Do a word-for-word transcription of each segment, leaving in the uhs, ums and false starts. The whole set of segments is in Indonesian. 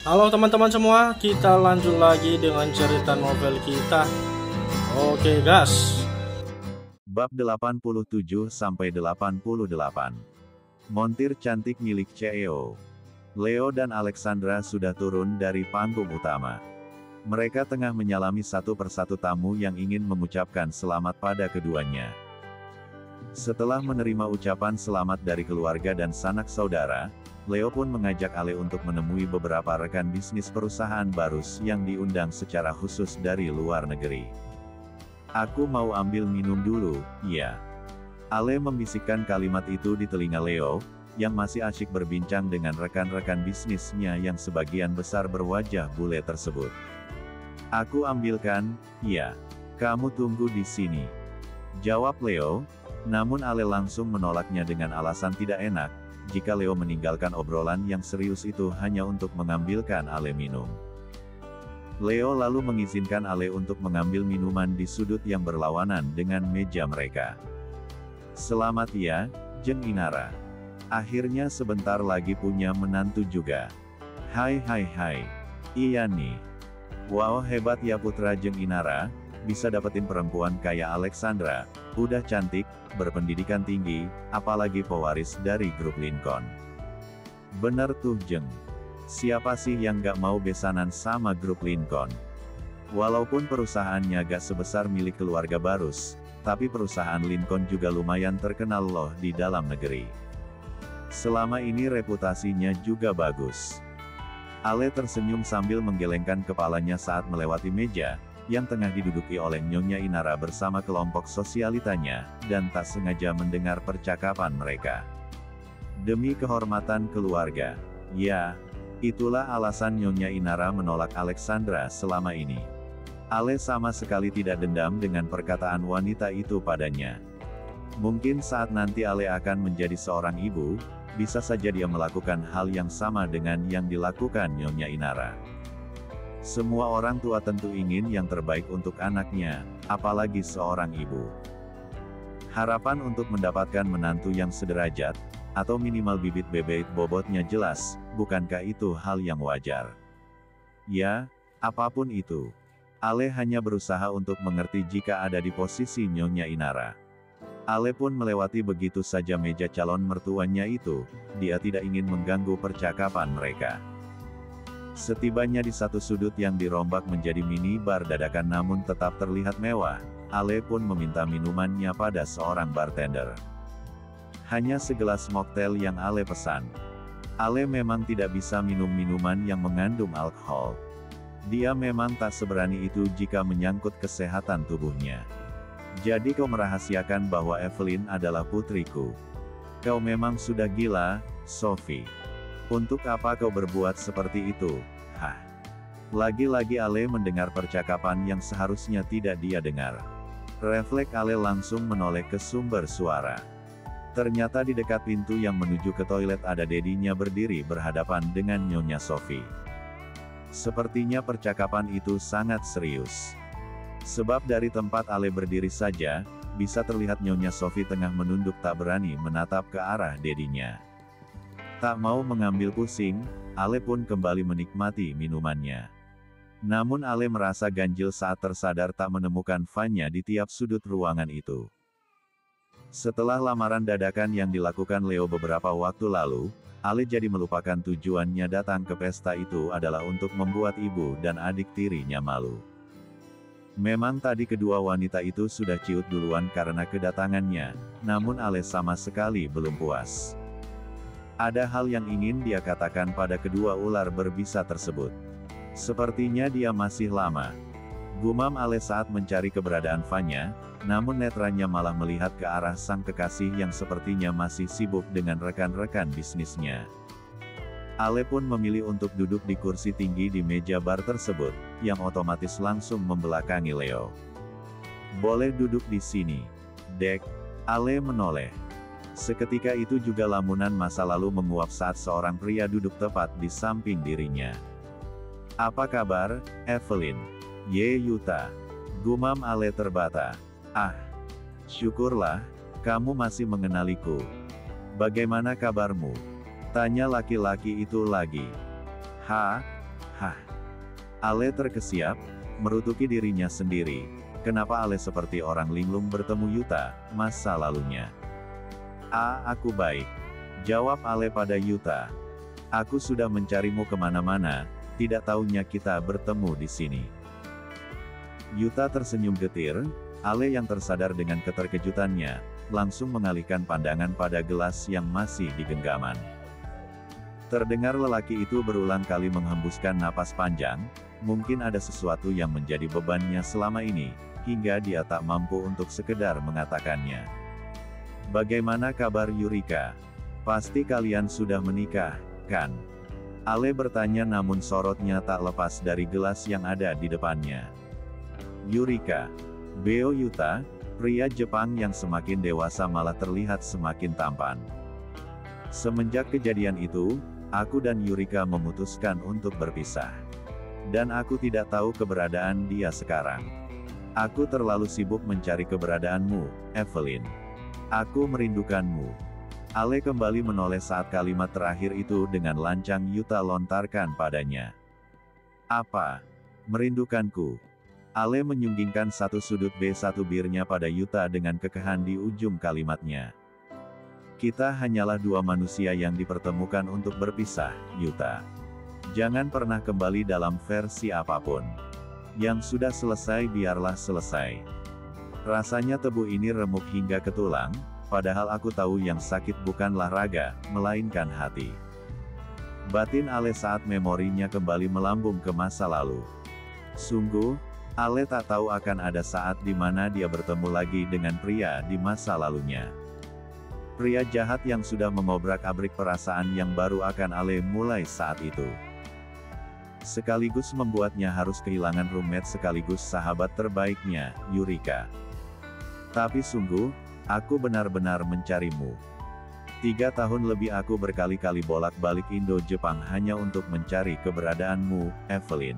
Halo teman-teman semua, kita lanjut lagi dengan cerita novel kita. Oke gas. Bab delapan puluh tujuh sampai delapan puluh delapan. Montir cantik milik C E O. Leo dan Alexandra sudah turun dari panggung utama. Mereka tengah menyalami satu persatu tamu yang ingin mengucapkan selamat pada keduanya. Setelah menerima ucapan selamat dari keluarga dan sanak saudara, Leo pun mengajak Ale untuk menemui beberapa rekan bisnis perusahaan baru yang diundang secara khusus dari luar negeri. "Aku mau ambil minum dulu, ya." Ale membisikkan kalimat itu di telinga Leo, yang masih asyik berbincang dengan rekan-rekan bisnisnya yang sebagian besar berwajah bule tersebut. "Aku ambilkan, ya. Kamu tunggu di sini," jawab Leo, namun Ale langsung menolaknya dengan alasan tidak enak, jika Leo meninggalkan obrolan yang serius itu hanya untuk mengambilkan Ale minum. Leo lalu mengizinkan Ale untuk mengambil minuman di sudut yang berlawanan dengan meja mereka. "Selamat ya, Jeng Inara. Akhirnya sebentar lagi punya menantu juga." "Hai hai hai. Iya nih. Wow, hebat ya putra Jeng Inara, bisa dapetin perempuan kayak Alexandra, udah cantik, berpendidikan tinggi, apalagi pewaris dari grup Lincoln." "Bener tuh Jeng. Siapa sih yang gak mau besanan sama grup Lincoln? Walaupun perusahaannya gak sebesar milik keluarga Barus, tapi perusahaan Lincoln juga lumayan terkenal loh di dalam negeri. Selama ini reputasinya juga bagus." Ale tersenyum sambil menggelengkan kepalanya saat melewati meja, yang tengah diduduki oleh Nyonya Inara bersama kelompok sosialitanya, dan tak sengaja mendengar percakapan mereka. Demi kehormatan keluarga. Ya, itulah alasan Nyonya Inara menolak Alexandra selama ini. Ale sama sekali tidak dendam dengan perkataan wanita itu padanya. Mungkin saat nanti Ale akan menjadi seorang ibu, bisa saja dia melakukan hal yang sama dengan yang dilakukan Nyonya Inara. Semua orang tua tentu ingin yang terbaik untuk anaknya, apalagi seorang ibu. Harapan untuk mendapatkan menantu yang sederajat, atau minimal bibit bebek bobotnya jelas, bukankah itu hal yang wajar? Ya, apapun itu. Ale hanya berusaha untuk mengerti jika ada di posisi Nyonya Inara. Ale pun melewati begitu saja meja calon mertuanya itu, dia tidak ingin mengganggu percakapan mereka. Setibanya di satu sudut yang dirombak menjadi minibar dadakan namun tetap terlihat mewah, Ale pun meminta minumannya pada seorang bartender. Hanya segelas mocktail yang Ale pesan. Ale memang tidak bisa minum minuman yang mengandung alkohol. Dia memang tak seberani itu jika menyangkut kesehatan tubuhnya. "Jadi kau merahasiakan bahwa Evelyn adalah putriku. Kau memang sudah gila, Sophie. Untuk apa kau berbuat seperti itu?" Hah. Lagi-lagi Ale mendengar percakapan yang seharusnya tidak dia dengar. Refleks Ale langsung menoleh ke sumber suara. Ternyata di dekat pintu yang menuju ke toilet ada dedinya berdiri berhadapan dengan Nyonya Sophie. Sepertinya percakapan itu sangat serius. Sebab dari tempat Ale berdiri saja, bisa terlihat Nyonya Sophie tengah menunduk tak berani menatap ke arah dedinya. Tak mau mengambil pusing, Ale pun kembali menikmati minumannya. Namun Ale merasa ganjil saat tersadar tak menemukan Vanya di tiap sudut ruangan itu. Setelah lamaran dadakan yang dilakukan Leo beberapa waktu lalu, Ale jadi melupakan tujuannya datang ke pesta itu adalah untuk membuat ibu dan adik tirinya malu. Memang tadi kedua wanita itu sudah ciut duluan karena kedatangannya, namun Ale sama sekali belum puas. Ada hal yang ingin dia katakan pada kedua ular berbisa tersebut. Sepertinya dia masih lama. Gumam Ale saat mencari keberadaan Vanya, namun netranya malah melihat ke arah sang kekasih yang sepertinya masih sibuk dengan rekan-rekan bisnisnya. Ale pun memilih untuk duduk di kursi tinggi di meja bar tersebut, yang otomatis langsung membelakangi Leo. "Boleh duduk di sini, Dek." Ale menoleh. Seketika itu juga lamunan masa lalu menguap saat seorang pria duduk tepat di samping dirinya. "Apa kabar, Evelyn?" "Ye Yuta." Gumam Ale terbata. "Ah, syukurlah, kamu masih mengenaliku. Bagaimana kabarmu?" tanya laki-laki itu lagi. "Ha, Hah? Ale terkesiap, merutuki dirinya sendiri. Kenapa Ale seperti orang linglung bertemu Yuta, masa lalunya? Ah, aku baik. Jawab Ale pada Yuta. Aku sudah mencarimu kemana-mana, tidak taunya kita bertemu di sini. Yuta tersenyum getir. Ale yang tersadar dengan keterkejutannya, langsung mengalihkan pandangan pada gelas yang masih di genggaman. Terdengar lelaki itu berulang kali menghembuskan napas panjang, mungkin ada sesuatu yang menjadi bebannya selama ini, hingga dia tak mampu untuk sekedar mengatakannya. Bagaimana kabar Yurika? Pasti kalian sudah menikah, kan? Ale bertanya namun sorotnya tak lepas dari gelas yang ada di depannya. Yurika. Beo Yuta, pria Jepang yang semakin dewasa malah terlihat semakin tampan. Semenjak kejadian itu, aku dan Yurika memutuskan untuk berpisah. Dan aku tidak tahu keberadaan dia sekarang. Aku terlalu sibuk mencari keberadaanmu, Evelyn. Aku merindukanmu. Ale kembali menoleh saat kalimat terakhir itu dengan lancang Yuta lontarkan padanya. Apa? Merindukanku? Ale menyunggingkan satu sudut B satu birnya pada Yuta dengan kekehan di ujung kalimatnya. Kita hanyalah dua manusia yang dipertemukan untuk berpisah, Yuta. Jangan pernah kembali dalam versi apapun. Yang sudah selesai biarlah selesai. Rasanya tebu ini remuk hingga ke tulang, padahal aku tahu yang sakit bukanlah raga, melainkan hati. Batin Ale saat memorinya kembali melambung ke masa lalu. Sungguh, Ale tak tahu akan ada saat di mana dia bertemu lagi dengan pria di masa lalunya. Pria jahat yang sudah mengobrak-abrik perasaan yang baru akan Ale mulai saat itu. Sekaligus membuatnya harus kehilangan roommate sekaligus sahabat terbaiknya, Yurika. Tapi sungguh, aku benar-benar mencarimu. Tiga tahun lebih aku berkali-kali bolak-balik Indo-Jepang hanya untuk mencari keberadaanmu, Evelyn.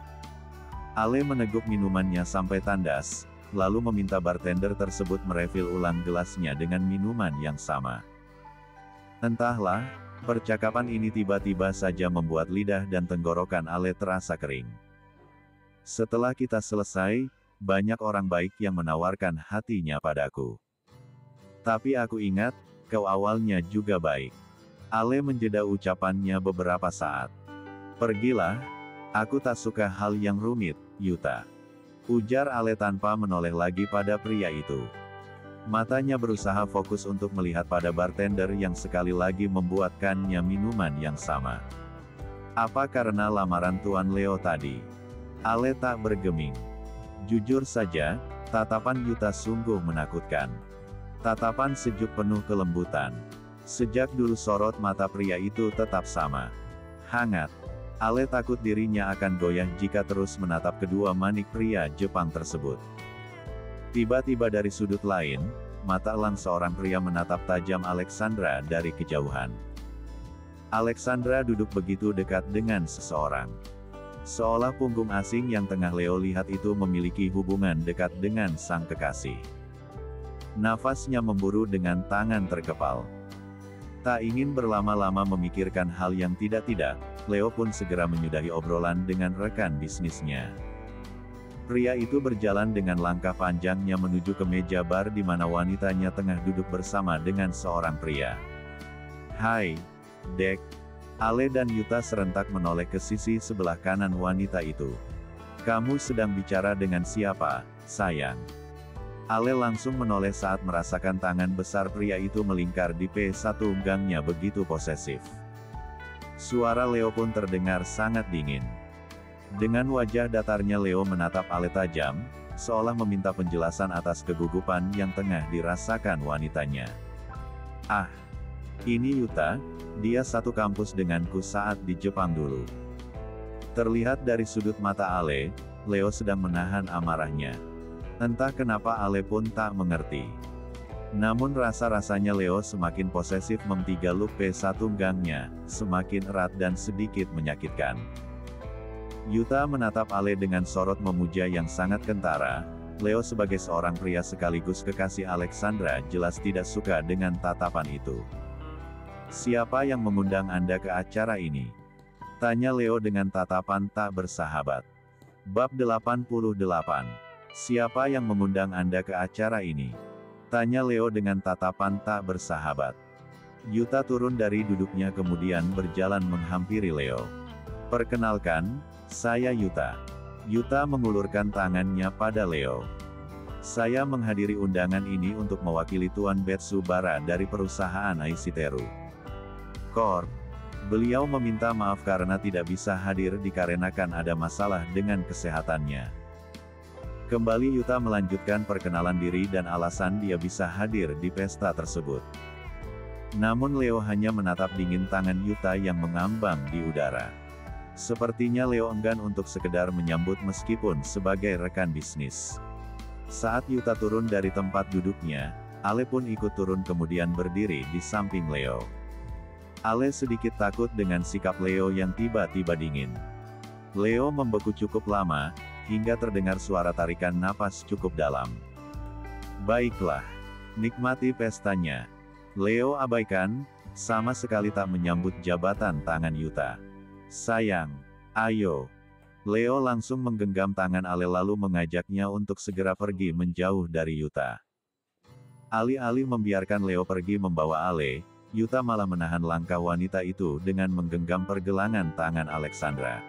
Ale meneguk minumannya sampai tandas, lalu meminta bartender tersebut merefill ulang gelasnya dengan minuman yang sama. Entahlah, percakapan ini tiba-tiba saja membuat lidah dan tenggorokan Ale terasa kering. Setelah kita selesai, banyak orang baik yang menawarkan hatinya padaku. Tapi aku ingat, kau awalnya juga baik. Ale menjeda ucapannya beberapa saat. Pergilah, aku tak suka hal yang rumit, Yuta. Ujar Ale tanpa menoleh lagi pada pria itu. Matanya berusaha fokus untuk melihat pada bartender yang sekali lagi membuatkannya minuman yang sama. Apa karena lamaran Tuan Leo tadi? Ale tak bergeming. Jujur saja, tatapan Yuta sungguh menakutkan. Tatapan sejuk penuh kelembutan. Sejak dulu sorot mata pria itu tetap sama. Hangat. Ale takut dirinya akan goyah jika terus menatap kedua manik pria Jepang tersebut. Tiba-tiba dari sudut lain, mata elang seorang pria menatap tajam Alexandra dari kejauhan. Alexandra duduk begitu dekat dengan seseorang. Seolah punggung asing yang tengah Leo lihat itu memiliki hubungan dekat dengan sang kekasih. Nafasnya memburu dengan tangan terkepal. Tak ingin berlama-lama memikirkan hal yang tidak-tidak, Leo pun segera menyudahi obrolan dengan rekan bisnisnya. Pria itu berjalan dengan langkah panjangnya menuju ke meja bar di mana wanitanya tengah duduk bersama dengan seorang pria. Hai, Dek. Ale dan Yuta serentak menoleh ke sisi sebelah kanan wanita itu. Kamu sedang bicara dengan siapa, sayang? Ale langsung menoleh saat merasakan tangan besar pria itu melingkar di P satu gangnya begitu posesif. Suara Leo pun terdengar sangat dingin. Dengan wajah datarnya Leo menatap Ale tajam, seolah meminta penjelasan atas kegugupan yang tengah dirasakan wanitanya. Ah, ini Yuta, dia satu kampus denganku saat di Jepang dulu. Terlihat dari sudut mata Ale, Leo sedang menahan amarahnya. Entah kenapa Ale pun tak mengerti. Namun rasa-rasanya Leo semakin posesif memtigaluk P satu gangnya, semakin erat dan sedikit menyakitkan. Yuta menatap Ale dengan sorot memuja yang sangat kentara. Leo sebagai seorang pria sekaligus kekasih Alexandra jelas tidak suka dengan tatapan itu. Siapa yang mengundang Anda ke acara ini? Tanya Leo dengan tatapan tak bersahabat. Bab delapan puluh delapan. Siapa yang mengundang Anda ke acara ini? Tanya Leo dengan tatapan tak bersahabat. Yuta turun dari duduknya kemudian berjalan menghampiri Leo. Perkenalkan, saya Yuta. Yuta mengulurkan tangannya pada Leo. Saya menghadiri undangan ini untuk mewakili Tuan Betsubara dari perusahaan Aishiteru Corp. Beliau meminta maaf karena tidak bisa hadir dikarenakan ada masalah dengan kesehatannya. Kembali Yuta melanjutkan perkenalan diri dan alasan dia bisa hadir di pesta tersebut. Namun Leo hanya menatap dingin tangan Yuta yang mengambang di udara. Sepertinya Leo enggan untuk sekedar menyambut meskipun sebagai rekan bisnis. Saat Yuta turun dari tempat duduknya, Ale pun ikut turun kemudian berdiri di samping Leo. Ale sedikit takut dengan sikap Leo yang tiba-tiba dingin. Leo membeku cukup lama, hingga terdengar suara tarikan napas cukup dalam. Baiklah, nikmati pestanya. Leo abaikan, sama sekali tak menyambut jabatan tangan Yuta. Sayang, ayo. Leo langsung menggenggam tangan Ale lalu mengajaknya untuk segera pergi menjauh dari Yuta. Alih-alih membiarkan Leo pergi membawa Ale, Yuta malah menahan langkah wanita itu dengan menggenggam pergelangan tangan Alexandra.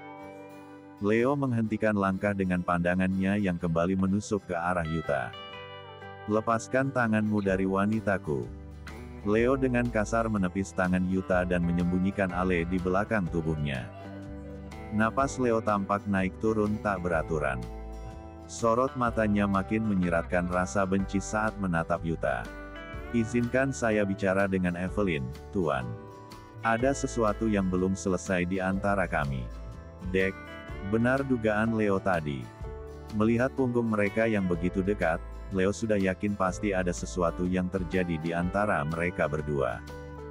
Leo menghentikan langkah dengan pandangannya yang kembali menusuk ke arah Yuta. Lepaskan tanganmu dari wanitaku. Leo dengan kasar menepis tangan Yuta dan menyembunyikan Ale di belakang tubuhnya. Napas Leo tampak naik turun tak beraturan. Sorot matanya makin menyiratkan rasa benci saat menatap Yuta. Izinkan saya bicara dengan Evelyn, Tuan. Ada sesuatu yang belum selesai di antara kami. Dek, benar dugaan Leo tadi. Melihat punggung mereka yang begitu dekat, Leo sudah yakin pasti ada sesuatu yang terjadi di antara mereka berdua.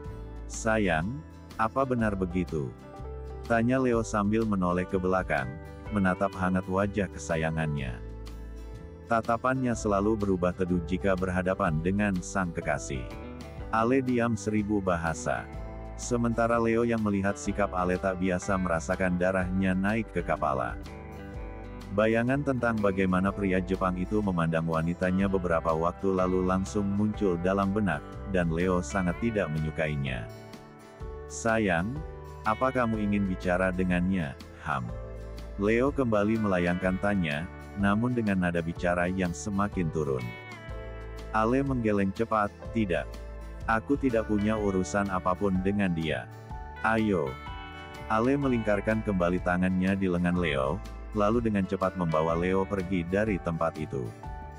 Sayang, apa benar begitu? Tanya Leo sambil menoleh ke belakang, menatap hangat wajah kesayangannya. Tatapannya selalu berubah teduh jika berhadapan dengan sang kekasih. Ale diam seribu bahasa. Sementara Leo yang melihat sikap Ale tak biasa merasakan darahnya naik ke kepala. Bayangan tentang bagaimana pria Jepang itu memandang wanitanya beberapa waktu lalu langsung muncul dalam benak, dan Leo sangat tidak menyukainya. Sayang, apa kamu ingin bicara dengannya, Ham? Leo kembali melayangkan tanya, namun dengan nada bicara yang semakin turun. Ale menggeleng cepat, tidak. Aku tidak punya urusan apapun dengan dia. Ayo. Ale melingkarkan kembali tangannya di lengan Leo, lalu dengan cepat membawa Leo pergi dari tempat itu.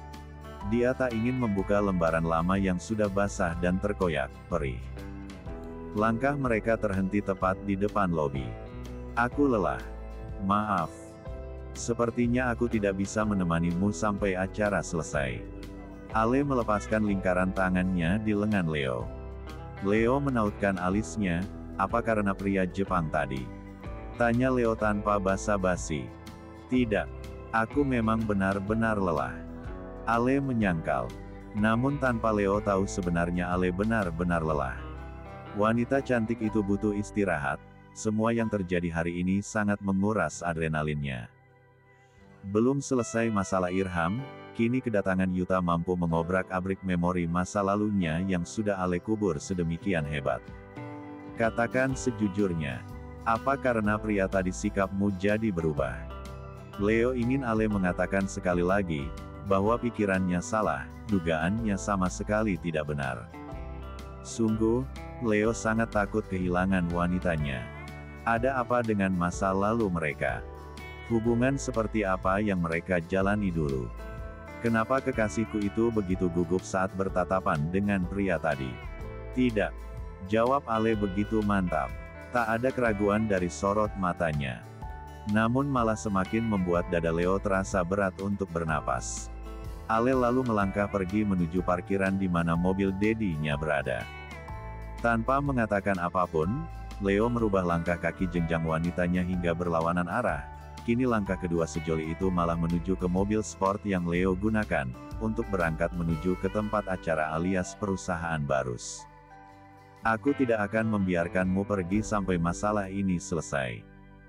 Dia tak ingin membuka lembaran lama yang sudah basah dan terkoyak, perih. Langkah mereka terhenti tepat di depan lobi. Aku lelah. Maaf. Sepertinya aku tidak bisa menemanimu sampai acara selesai. Ale melepaskan lingkaran tangannya di lengan Leo. Leo menautkan alisnya, apa karena pria Jepang tadi? Tanya Leo tanpa basa-basi. Tidak. Aku memang benar-benar lelah. Ale menyangkal. Namun tanpa Leo tahu sebenarnya Ale benar-benar lelah. Wanita cantik itu butuh istirahat, semua yang terjadi hari ini sangat menguras adrenalinnya. Belum selesai masalah Irham, kini kedatangan Yuta mampu mengobrak-abrik memori masa lalunya yang sudah Ale kubur sedemikian hebat. Katakan sejujurnya, apa karena pria tadi sikapmu jadi berubah? Leo ingin Ale mengatakan sekali lagi, bahwa pikirannya salah, dugaannya sama sekali tidak benar. Sungguh, Leo sangat takut kehilangan wanitanya. Ada apa dengan masa lalu mereka? Hubungan seperti apa yang mereka jalani dulu? Kenapa kekasihku itu begitu gugup saat bertatapan dengan pria tadi? Tidak. Jawab Ale begitu mantap. Tak ada keraguan dari sorot matanya. Namun malah semakin membuat dada Leo terasa berat untuk bernapas. Ale lalu melangkah pergi menuju parkiran di mana mobil dedinya berada. Tanpa mengatakan apapun, Leo merubah langkah kaki jenjang wanitanya hingga berlawanan arah. Kini langkah kedua sejoli itu malah menuju ke mobil sport yang Leo gunakan, untuk berangkat menuju ke tempat acara alias perusahaan Barus. Aku tidak akan membiarkanmu pergi sampai masalah ini selesai.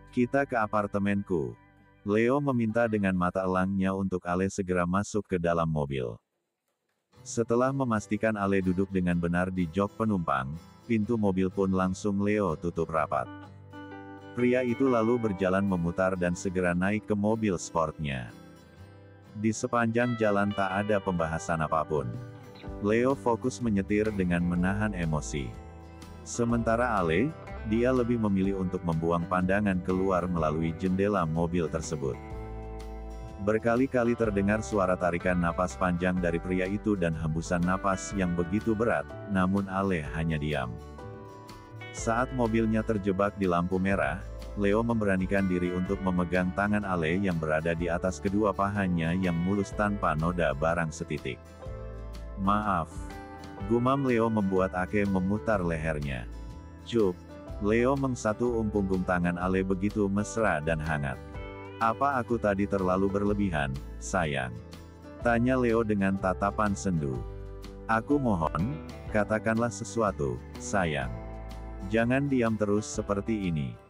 Kita ke apartemenku. Leo meminta dengan mata elangnya untuk Ale segera masuk ke dalam mobil. Setelah memastikan Ale duduk dengan benar di jok penumpang, pintu mobil pun langsung Leo tutup rapat. Pria itu lalu berjalan memutar dan segera naik ke mobil sportnya. Di sepanjang jalan tak ada pembahasan apapun. Leo fokus menyetir dengan menahan emosi. Sementara Ale, dia lebih memilih untuk membuang pandangan keluar melalui jendela mobil tersebut. Berkali-kali terdengar suara tarikan napas panjang dari pria itu dan hembusan napas yang begitu berat, namun Ale hanya diam. Saat mobilnya terjebak di lampu merah, Leo memberanikan diri untuk memegang tangan Ale yang berada di atas kedua pahanya yang mulus tanpa noda barang setitik. "Maaf," gumam Leo membuat Ake memutar lehernya. "Cup." Leo mengsatu punggung tangan Ale begitu mesra dan hangat. "Apa aku tadi terlalu berlebihan, sayang?" tanya Leo dengan tatapan sendu. "Aku mohon, katakanlah sesuatu, sayang. Jangan diam terus seperti ini."